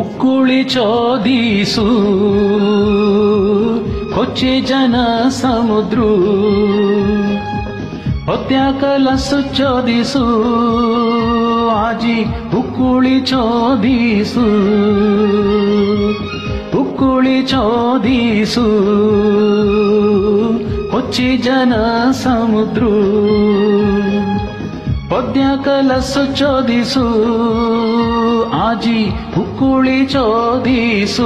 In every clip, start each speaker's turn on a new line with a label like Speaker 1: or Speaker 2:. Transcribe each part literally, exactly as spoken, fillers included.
Speaker 1: उक्कुळि चोदीसु कोच्ची जन समुद्रू ಹೊತ್ಯಾಕಲಸು ಚೋದಿಸು ಆಜಿ ಉಕ್ಕುಳಿ ಚೋದಿಸು ಉಕ್ಕುಳಿ ಚೋದಿಸು ಕೊಚ್ಚಿ ಜನ ಸಮುದ್ರು ಹೊತ್ಯಾಕಲಸು ಚೋದಿಸು ಆಜಿ ಉಕ್ಕುಳಿ ಚೋದಿಸು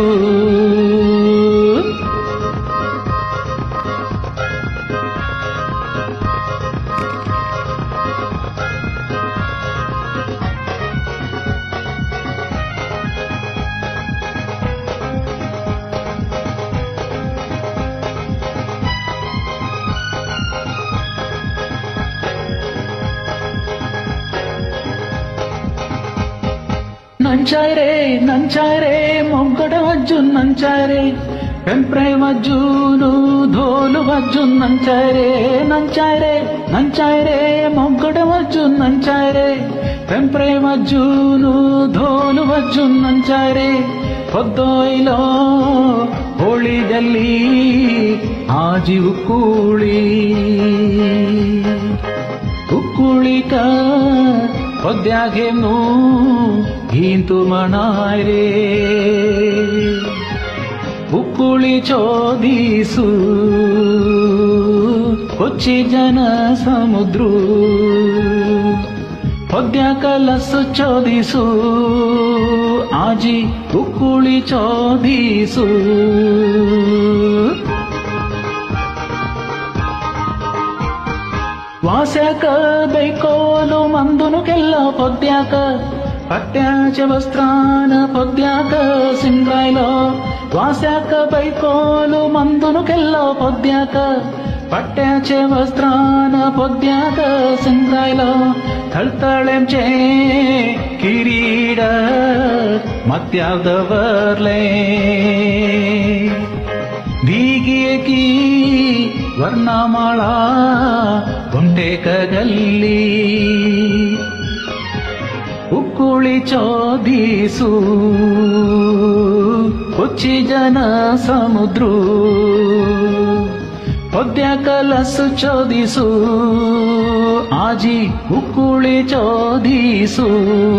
Speaker 1: నంచారే నంచారే మొగ్గడ వజ్జు నంచారే పెంప్రే వజ్జును ధోలు వజ్జు నంచారే నంచారే నంచారే మొగ్గడ వజ్జు నంచారే పెంప్రే వజ్జును ధోలు వజ్జు నంచారే పొద్దోయిలో ಹೋಳಿದಲ್ಲಿ ಆಜಿ ಉಕ್ಕುಳಿ ಉಕ್ಕುಳಿಕ ಹೊದ್ಯಾಗೇನು ಗೀಂತು ಮಣಾರೆ ಉಕ್ಕುಳಿ ಚೋದೀಸು ಕೊಚ್ಚಿ ಜನ ಸಮುದ್ರು ಹೊದ್ಯಾಕಲಸು ಚೋದಿಸು ಆಜಿ ಉಕ್ಕುಳಿ ಚೋದೀಸು ವಾಸ್ಯಾಕ ಬೈಕೋಲು ಮಂದುನು ಕೆಲ್ಲ ಪೊದ್ಯಾಕ ಪಟ್ಯಾಚ ವಸ್ತ್ರಾನ ಪೊದ್ಯಾಕ ಸಿಂಗಾಯ್ಲೋ ವಾಸ್ಯಾಕ ಬೈಕೋಲು ಮಂದುನು ಕೆಲ್ಲ ಪೊದ್ಯಾಕ ಪಟ್ಯಾಚ ವಸ್ತ್ರಾನ ಪೊದ್ಯಾಕ ಸಿಂಗಾಯ್ಲೋ ಥಳ್ತಾಳೆಂಚೆ ಕಿರೀಡ ಮತ್ಯಾವ್ದವರ್ಲೆ ಬೀಗಿಯಕಿ ವರ್ಣಮಾಳ ಗುಂಟೆಕಗಲ್ಲಿ ಉಕ್ಕುಳಿ ಚೋದೀಸು ಕೊಚ್ಚಿ ಜನ ಸಮುದ್ರು ಹೊದ್ಯಾಕಲಸು ಚೋದಿಸು ಆಜಿ ಉಕ್ಕುಳಿ ಚೋದೀಸು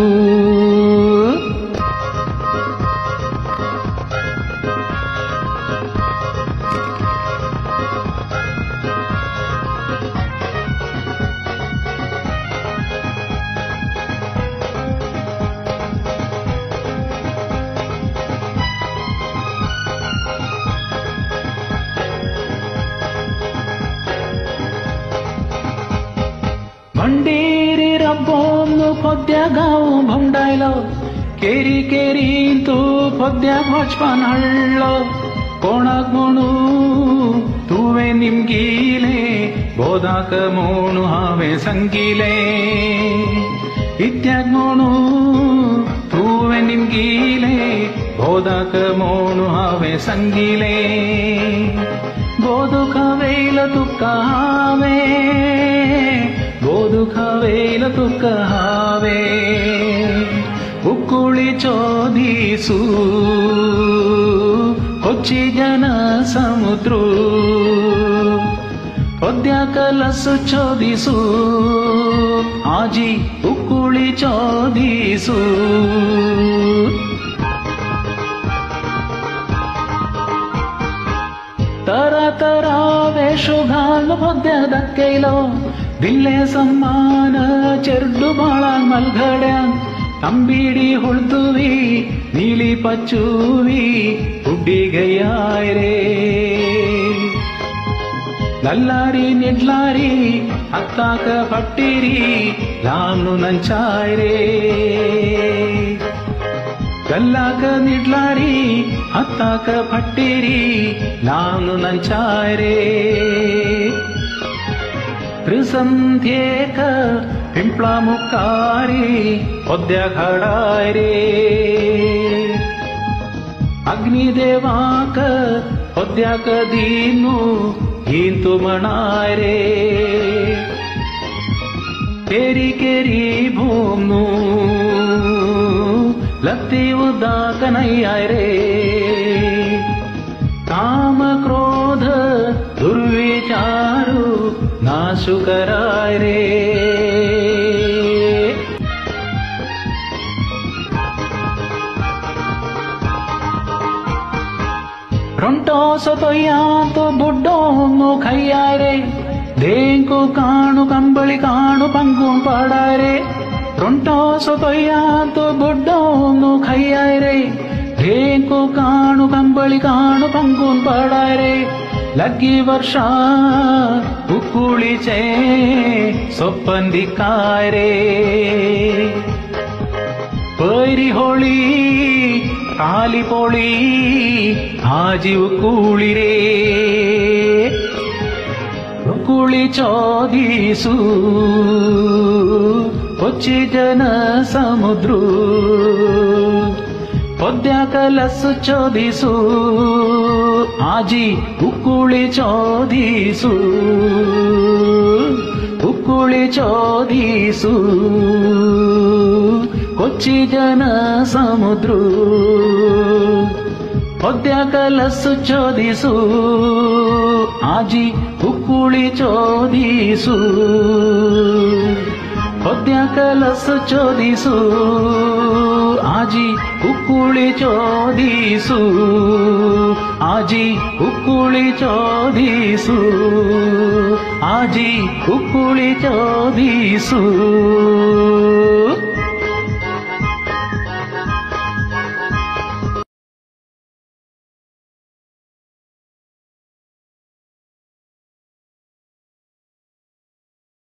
Speaker 1: भंडीरी रब्बोनु पद्यागाऊ भंडायलो केरी केरी तू पद्या भोजपान हळ्ळो कोणाक म्हणू तुवे निमगीले बोधाक म्हणू हावे संगीले इत्याक म्हणू तुवे निमगीले बोधाक म्हणू हावे संगीले बोधुक वेल तुका हावे बोधुक वेल तुक हावे उಕ್ಕುಳಿ ಚೋದೀಸು ಕೊಚ್ಚಿ ಜನ ಸಮುದ್ರು ಹೊದ್ಯಾಕಲಸು ಚೋದಿಸು ಆಜಿ ಉಕ್ಕುಳಿ ಚೋದೀಸು ತರ ತರ ವೇಷು घाल ಹೊದ್ಯದಕ್ಕೈಲೋ दिल्ले सम्मान चेर्डु बाळ मलघड्यान तंबीडी हुळतुवी नीली पच्चुवी हुड्डिगैयाय रे लल्लारी निड्लारी हत्ताक पट्टिरी लाम्नु नंचाय रे गल्लाक निड्लारी हत्ताक पट्टिरी लाम्नु नंचाय रे त्रिसंध्येक पिंपळा मुक्कारी पद्या घडाय रे अग्निदेवाक पद्याक दीनु गींतु मणाय रे केरी केरी भूमनु लत्ती उदाक नहीं आए रे काम क्रोध दुर्विचारु नाशु कराय रे रोंटो सोतोया तो बुड्डो नो खैया रे देंको काणु कंबळि काणु पंगुं पाडाय रे रोंटो सोतोया तो बुड्डो नो खैया रे देंको काणु कंबळि काणु पंगुं पाडाय रे लग्गी वर्षा उकुळीचे सोप्पंदिकाय रे पैरी होळी काली पोळी आजी उकुळी रे उकुळी चोदीसु कोच्ची जन समुद्रू पद्या कलसु चोदीसु आजी उकुळी चोदीसु उकुळी चोदीसु कोच्ची जन समुद्रू पद्या कलसु चोदीसु आजी उकुळी चोदीसु पद्या कलसु चोदीसु आजी उकुळी चोदीसु आजी उकुळी चोदीसु आजी उकुळी चोदीसु